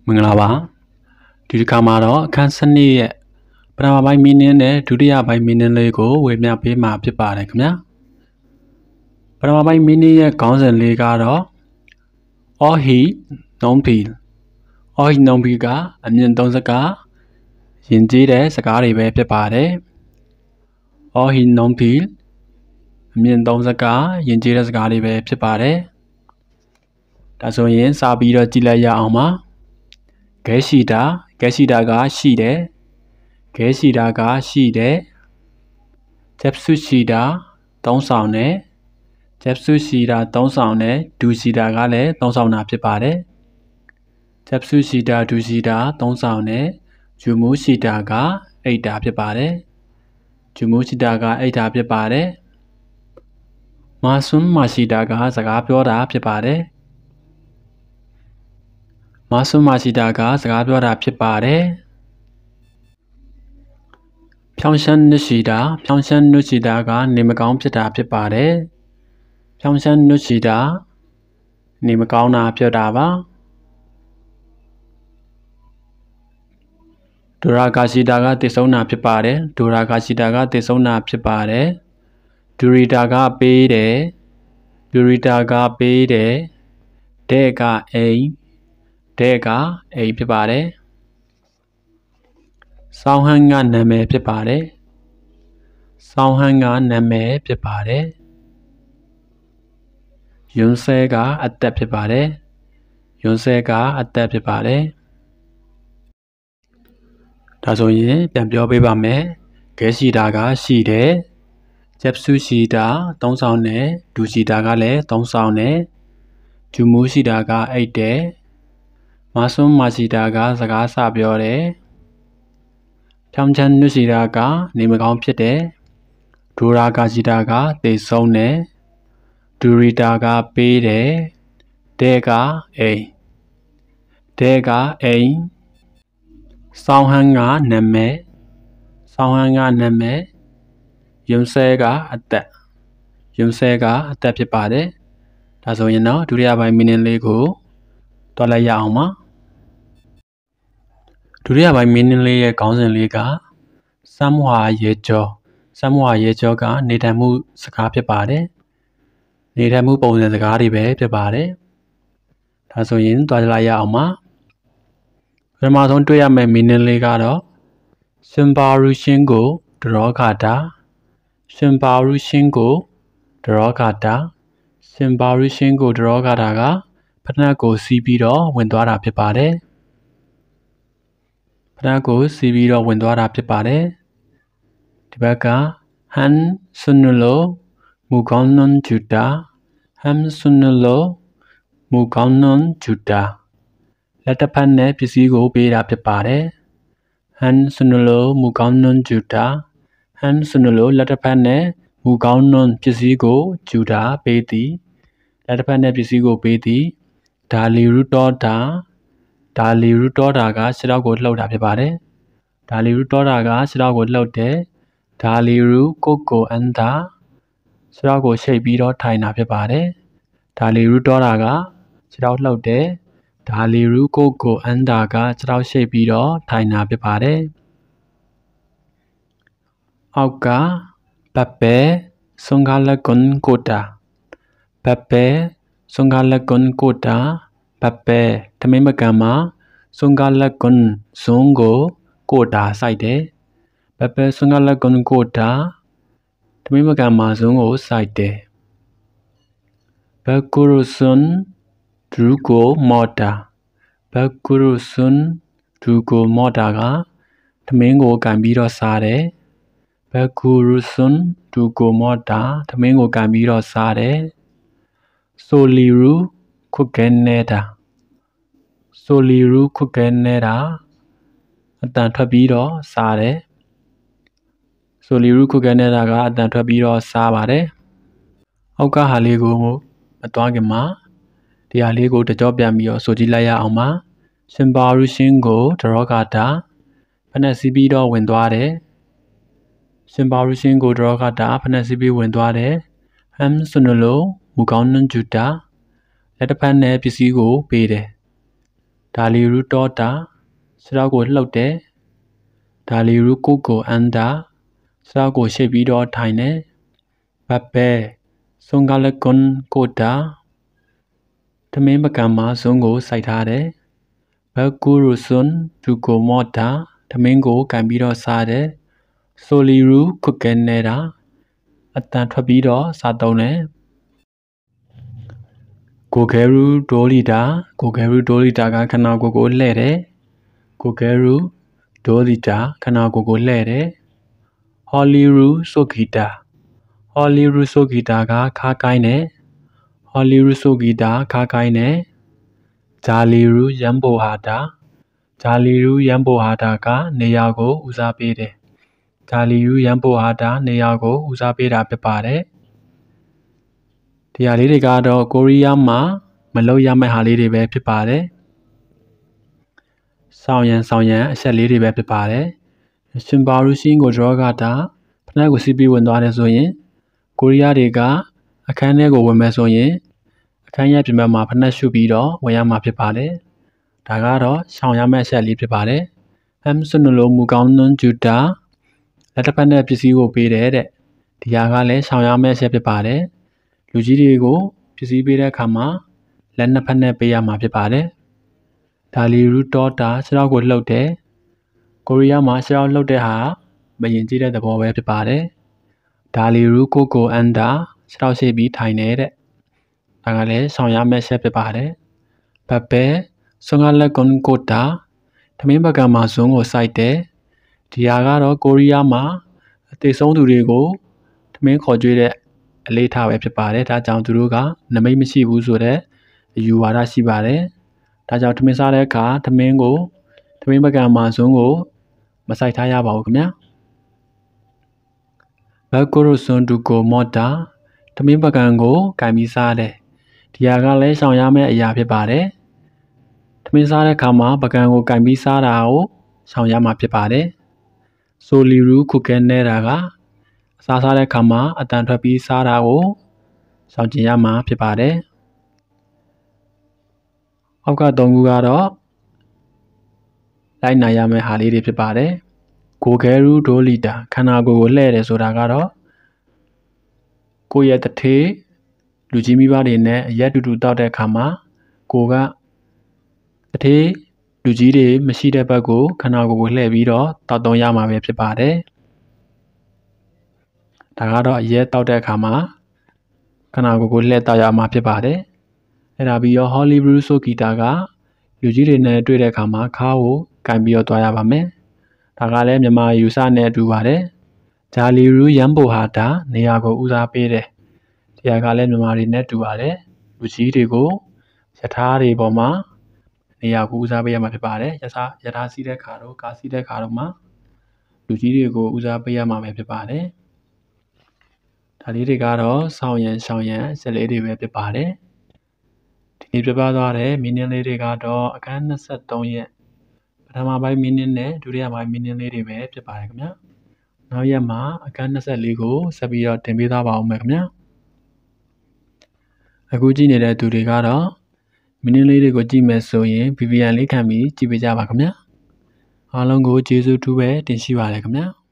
မင်္ဂလာပါဒီတစ်ခါမှာတော့အခန်း7ရဲ့ပထမပိုင်းမီနင်းနဲ့ဒုတိယပိုင်းမီနင်းလေးကိုဝေမျှပေးမှာဖြစ်ပါတယ်ခင်ဗျာပထမပိုင်းမီနင်းရဲ့ခေါင်းစဉ်လေးကတော့အော်ဟီနုံးဖီအော်ဟီနုံးဖီကအမြင့်သုံးစကားယဉ်ကျေးတဲ့စကားတွေပဲဖြစ်ပါတယ်အော်ဟီနုံးဖီအမြင့်သုံးစကားယဉ်ကျေးတဲ့စကားတွေပဲဖြစ်ပါတယ်ဒါဆိုရင်စပြီးတော့ကြည့်လိုက်ရအောင်ပါဂဲရှိတာကရှိတယ်ဂဲရှိတာကရှိတယ်ဂျက်ဆူရှိတာသုံးဆောင်တယ်ဂျက်ဆူရှိတာသုံးဆောင်တယ်ဒူရှိတာကလည်းသုံးဆောင်တာဖြစ်ပါတယ်ဂျက်ဆူရှိတာဒူရှိတာသုံးဆောင်တယ်ဂျူမူရှိတာကအိတ်တာဖြစ်ပါတယ်ဂျူမူရှိတာကအိတ်တာဖြစ်ပါတယ်မာဆွန်းမရှိတာကစကားပြောတာဖြစ်ပါတယ်မာဆွန်းမရှိတာကစကားပြောတာဖြစ်ပါတယ်ဖြောင်းရှမ်းနုရှိတာကနေမကောင်းဖြစ်တာဖြစ်ပါတယ်ဖြောင်းရှမ်းနုရှိတာနေမကောင်းတာဖြစ်တာပါဒူရာဂါရှိတာကတည်ဆုံးတာဖြစ်ပါတယ်ဒူရာဂါရှိတာကတည်ဆုံးတာဖြစ်ပါတယ်ဒူရီတာကပေးတယ်ဒူရီတာကပေးတယ်တဲ့ကအိမ်ဖြစ်ပါတယ်ဆောင်းဟန်းကနာမည်ဖြစ်ပါတယ်ဆောင်းဟန်းကနာမည်ဖြစ်ပါတယ်ယွန်းဆဲကအသက်ဖြစ်ပါတယ်ယွန်းဆဲကအသက်ဖြစ်ပါတယ်ဒါဆိုရင်ပြန်ပြောပေးပါမယ်ဂဲရှိတာကရှိတယ်ဂျက်ဆူရှိတာသုံးဆောင်တယ်ဒူရှိတာကလည်းသုံးဆောင်တယ်ဂျူမူရှိတာကအိတ်တယ်မာဆွန်းမရှိတာကစကားစပြောတယ်ဖြောင်းချမ်းနုရှိတာကနေမကောင်းဖြစ်တယ်ဒူရာဂါရှိတာကသေဆုံးတယ်ဒူရီတာကပေးတယ်တဲ့ကအိမ်ဆောင်းဟန်းကနာမည်ယွန်းဆဲကအသက်ဖြစ်ပါတယ်ဒါဆိုရင်တော့ဒုတိယပိုင်းမီနင်းလေးကိုတွက်လိုက်ရအောင်ပါဒုတိယပိုင်းမီနင်းလေးရဲ့ခေါင်းစဉ်လေးကစမ်းဝါရဲကျော်ကနေထိုင်မှုစကားဖြစ်ပါတယ်နေထိုင်မှုပုံစံစကားတွေပဲဖြစ်ပါတယ်ဒါဆိုရင်တွက်လိုက်ရအောင်ပါပထမဆုံးတွေ့ရမယ့်မီနင်းလေးကတော့ရှင်ပါရူရှင်ကိုဒရောခါတာကဖနက်ကိုစီးပြီးတော့ဝင်သွားတာဖြစ်ပါတယ်ဒီဘက်ကဟန်ဆွနလိုမူကောင်းနွန်ဂျူတာလက်တစ်ဖက်နဲ့ပစ္စည်းကိုပေးတာဖြစ်ပါတယ်ဟန်ဆွနလိုမူကောင်းနွန်ဂျူတာလက်တစ်ဖက်နဲ့မူကောင်းနွန်ပစ္စည်းကိုဂျူတာပေးသည်လက်တစ်ဖက်နဲ့ပစ္စည်းကိုပေးသည်ဒါလီရူတောတာကခြေထောက်ကိုလှုပ်တာဖြစ်ပါတယ်ဒါလီရူတောတာကခြေထောက်ကိုလှုပ်တယ်ဒါလီရူကိုအန်တာခြေထောက်ကိုရှိတ်ပြီးတော့ထိုင်တာဖြစ်ပါတယ်ဒါလီရူတောတာကခြေထောက်လှုပ်တယ်ဒါလီရူကိုအန်တာကခြေထောက်ရှိတ်ပြီးတော့ထိုင်တာဖြစ်ပါတယ်အောက်ကပပဲဆွန်ဂါလကွန်ကိုတာပပဲထမင်းမကန်မှာဆွန်ဂါလကွန်ဇွန်ကိုကိုတာစိုက်တယ်ပပဲဆွန်ဂါလကွန်ကိုတာထမင်းမကန်မှာဇွန်ကိုစိုက်တယ်ဘကူရုဆွန်ဒရူကိုမော်တာကထမင်းကိုကန်ပြီးတော့စားတယ်ဘကူရုဆွန်ဒရူကိုမော်တာထမင်းကိုကန်ပြီးတော့စားတယ်ဆိုလီရူခုတ်ခဲနေတာအတန်ထွက်ပြီးတော့စားတယ်ဆိုလီရူခုတ်ခဲနေတာကအတန်ထွက်ပြီးတော့စားပါတယ်အောက်ကဟာလေးကိုမသွားခင်မှာဒီဟာလေးကိုတကြောပြန်ပြီးတော့ဆိုကြည့်လိုက်ရအောင်ပါရှင်ပါရူရှင်ကိုဒရောဂါတာဖနက်စီးပြီးတော့ဝင်သွားတယ်ဟမ်ဆွနလိုမူကောင်းနွန်ဂျူတာလက်တစ်ဖက်နဲ့ပစ္စည်းကိုပေးတယ်ဒါလီရူတောတာခြေထောက်ကိုလှုပ်တယ်ဒါလီရူကိုကိုအန်တာခြေထောက်ကိုရှေ့ပြီးတော့ထိုင်တယ်ဘတ်ပဲဆွန်ကလကွန်ကိုတာထမင်းပကံမှာဇွန်းကိုစိုက်ထားတယ်ဘတ်ကူရူဆွန်ဒူကိုမော့တာထမင်းကိုကန်ပြီးတော့စားတယ်ဆိုလီရူခွတ်ကဲနေတာအတန်ထွက်ပြီးတော့စားသုံးတယ်ကိုကဲရူဒိုလီတာကိုကဲရူဒိုလီတာကခနာကိုလှဲ့တယ်ကိုကဲရူဒိုလီတာခနာကိုလှဲ့တယ်ဟော်လီရူဆိုဂီတာဟော်လီရူဆိုဂီတာကခါကိုင်းတယ်ဟော်လီရူဆိုဂီတာခါကိုင်းတယ်ဂျာလီရူရမ်ဘိုဟာတာဂျာလီရူရမ်ဘိုဟာတာကနေရာကိုဦးစားပေးတယ်ဂျာလီရူရမ်ဘိုဟာတာနေရာကိုဦးစားပေးတာဖြစ်ပါတယ်ဒီဟာလေးတွေကတော့ကိုရီးယားမှာမလုပ်ရမယ့်ဟာလေးတွေပဲဖြစ်ပါတယ်ဆောင်ရန်အချက်လေးတွေပဲဖြစ်ပါတယ်ရှင်ပါရူရှင်းကို draw ကတာဖနက်ကိုစီးပြီးဝင်သွားတယ်ဆိုရင်ကိုရီးယားတွေကအခန်းထဲကိုဝင်မယ်ဆိုရင်အခန်းရဲ့ပြင်ပမှာဖနက်ရှုပြီးတော့ဝင်ရမှာဖြစ်ပါတယ်ဒါကတော့ရှောင်ရမယ့်အချက်လေးဖြစ်ပါတယ်ဟမ်ဆွနလိုမူကောင်းနွန်ဂျူတာလက်တစ်ဖက်နဲ့ပစ္စည်းကိုပေးတယ်တဲ့ဒီဟာကလည်းရှောင်ရမယ့်အချက်ဖြစ်ပါတယ်လူကြီးတွေကိုပစ္စည်းပေးတဲ့အခါမှာလက်နှစ်ဖက်နဲ့ပေးရမှာဖြစ်ပါတယ်ဒါလီရူတောတာခြေထောက်ကိုလှုပ်တယ်ကိုရီးယားမှာခြေထောက်လှုပ်တဲ့ဟာမရင်ကြည့်တဲ့သဘောပဲဖြစ်ပါတယ်ဒါလီရူကိုအန်တာခြေထောက်ရှိပြီးထိုင်နေတဲ့ဒါကလည်းဆောင်ရမယ့်ချက်ဖြစ်ပါတယ်ဘတ်ပဲဆွန်ကလက်ကွန်ကိုတာထမင်းပကံမှာဇွန်းကိုစိုက်တယ်ဒီဟာကတော့ကိုရီးယားမှာအသေးဆုံးသူတွေကိုထမင်းခေါ်ကြွေးတဲ့အလေးထားပဲဖြစ်ပါတယ်ဒါကြောင့်သူတို့ကနမိတ်မရှိဘူးဆိုတဲ့အယူဝါဒရှိပါတယ်ဒါကြောင့်ထမင်းစားတဲ့အခါထမင်းပကံမှာဇွန်းကိုမစိုက်ထားရပါဘူးခင်ဗျာဘတ်ကိုရိုဆွန်ဒူကိုမော့တာထမင်းပကံကိုကင်ပြီးစားတယ်ဒီဟာကလည်းရှောင်ရမယ့်အရာဖြစ်ပါတယ်ထမင်းစားတဲ့အခါမှာပကံကိုကင်ပြီးစားတာကိုရှောင်ရမှာဖြစ်ပါတယ်ဆိုလီရူခုကဲနေတာကအစားစားတဲ့အခါမှာအတန်ထွက်ပြီးစားတာကိုရှောင်ကျင်ရမှာဖြစ်ပါတယ်အောက်က3ခုကတော့လိုက်နိုင်ရမယ့်ဟာလေးတွေဖြစ်ပါတယ်ကိုကဲရူဒိုလီတာခန္ဓာကိုယ်ကိုလှဲ့တယ်ဆိုတာကတော့ကိုယ့်ရဲ့တထေးလူကြီးမိဘတွေနဲ့အရက်တူတူတောက်တဲ့အခါမှာကိုကတထေးလူကြီးတွေမရှိတဲ့ဘက်ကိုခန္ဓာကိုယ်ကိုလှည့်ပြီးတော့တောက်သုံးရမှာပဲဖြစ်ပါတယ်ဒါကတော့အရက်တောက်တဲ့အခါမှာခန္ဓာကိုယ်ကိုလှည့်တောက်ရမှာဖြစ်ပါတယ်အဲ့ဒါပြီးတော့ဟော်လီဘရူးဆိုဂီတာကလူကြီးတွေနဲ့တွေ့တဲ့အခါမှာခါးကိုကင်ပြီးတော့သွားရပါမယ်ဒါကလည်းမြန်မာယူဆနဲ့အတူပါတယ်ဂျာလီရူရမ်ဘိုဟာတာနေရာကိုဦးစားပေးတယ်ဒီဟာကလည်းမြန်မာတွေနဲ့တူပါတယ်လူကြီးတွေကိုယထာတွေပေါ်မှာနေရာကိုဦးစားပေးရမှာဖြစ်ပါတယ်ယထာစီးတဲ့ခါတော့ကားစီးတဲ့ခါတော့မှာလူကြီးတွေကိုဦးစားပေးရမှာပဲဖြစ်ပါတယ်ဒါလေးတွေကတော့စောင့်ရန်ရှောင်ရန်စက်လေးတွေပဲဖြစ်ပါတယ်ဒီနေ့ပြပြသွားတဲ့မင်းင်းလေးတွေကတော့အခန်း23ရက်ပထမပိုင်းမင်းင်းနဲ့ဒုတိယပိုင်းမင်းင်းလေးတွေပဲဖြစ်ပါတယ်ခင်ဗျာနောက်ရက်မှာအခန်း24ကိုဆက်ပြီးတော့တင်ပေးသွားပါဦးမယ်ခင်ဗျာအခုကြည့်နေတဲ့သူတွေကတော့မင်းင်းလေးတွေကိုကြည့်မယ်ဆိုရင် VPN လေးခံပြီးကြည့်ပေးကြပါခင်ဗျာအားလုံးကိုကျေးဇူးထူးပဲတင်ရှိပါတယ်ခင်ဗျာ